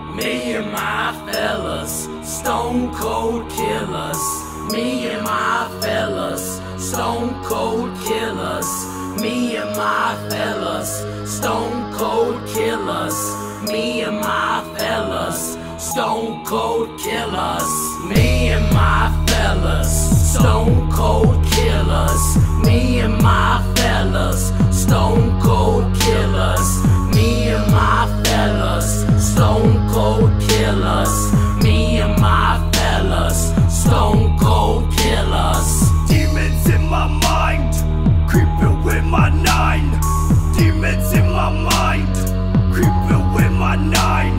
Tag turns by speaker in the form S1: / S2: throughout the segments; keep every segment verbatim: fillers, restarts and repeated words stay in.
S1: Me and my fellas, stone cold killers. Me and my fellas, stone cold killers. Me and my fellas, stone cold killers. Me and my fellas, stone cold killers. Me and my fellas, stone cold killers. Me and my fellas, stone cold killers. Me and my fellas, stone cold killers. Me and my fellas, stone cold killers.
S2: Demons in my mind, creeping with my nine. Demons in my mind, creeping with my nine.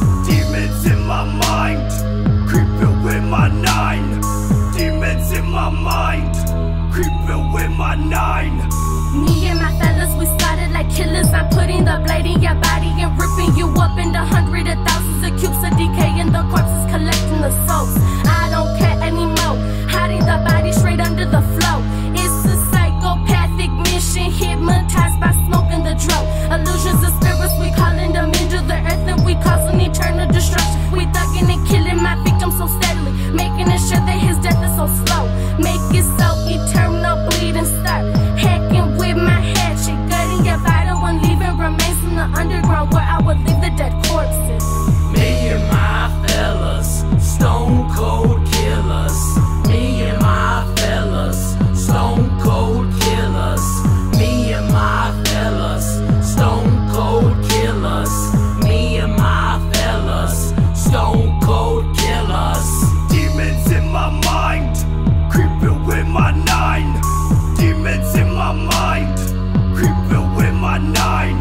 S2: Demons in my mind, creeping with my nine. Demons in my mind, creeping with my nine.
S3: Me and my fellas, we started like killers. I'm putting the blade in your body and ripping you up into hundreds of thousands of cubes of decay, and the corpses collecting the souls. I don't care anymore, hiding the body straight under the flow. It's a psychopathic mission, hypnotized by smoking the dro. Illusions of spirits, we calling them into the earth, and we causing eternal destruction. We thugging and killing my victims so steadily, making sure that his death is so slow. Make it so eternal, bleed and start hacking with my hatchet, gutting your vital and leaving remains in the underground where I would leave the dead corpses.
S1: Me and my fellas, stone cold killers. Me and my fellas, stone cold killers. Me and my fellas, stone cold killers. Me and my fellas, stone cold killers.
S2: Demons in my mind, creeping with my nine. Demons in my mind, creeping with my nine.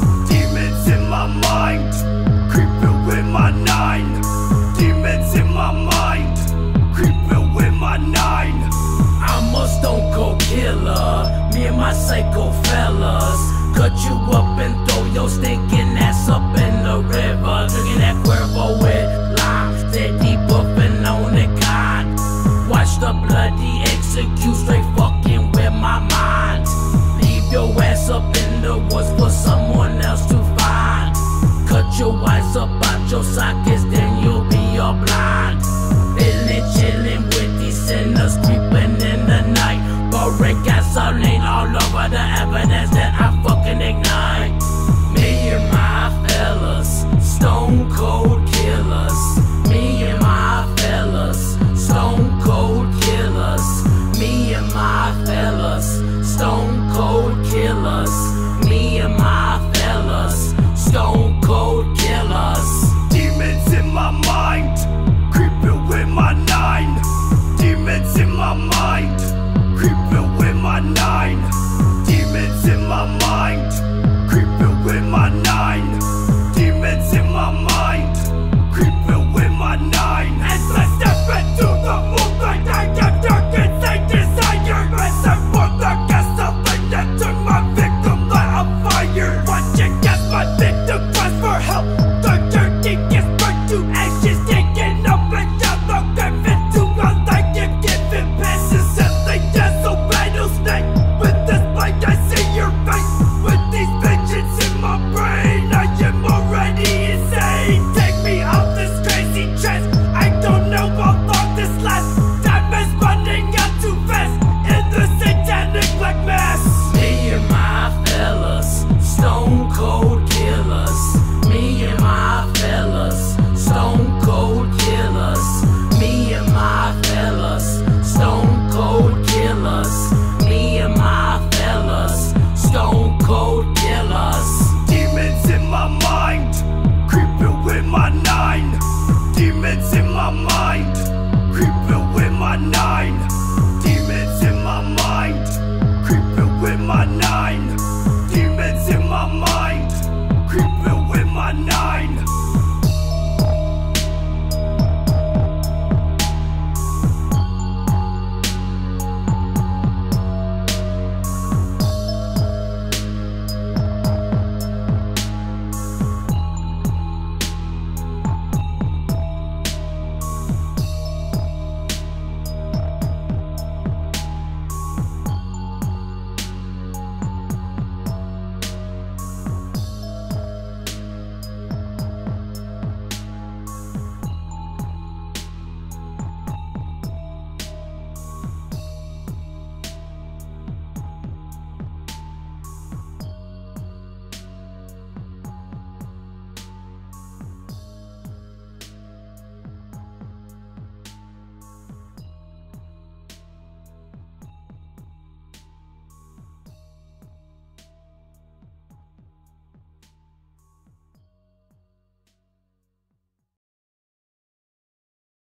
S2: Demons in my mind, creeping with my nine. Demons in my mind, creeping with my nine.
S1: I'm a stone cold killer. Me and my psycho fellas, cut you up and throw your stinking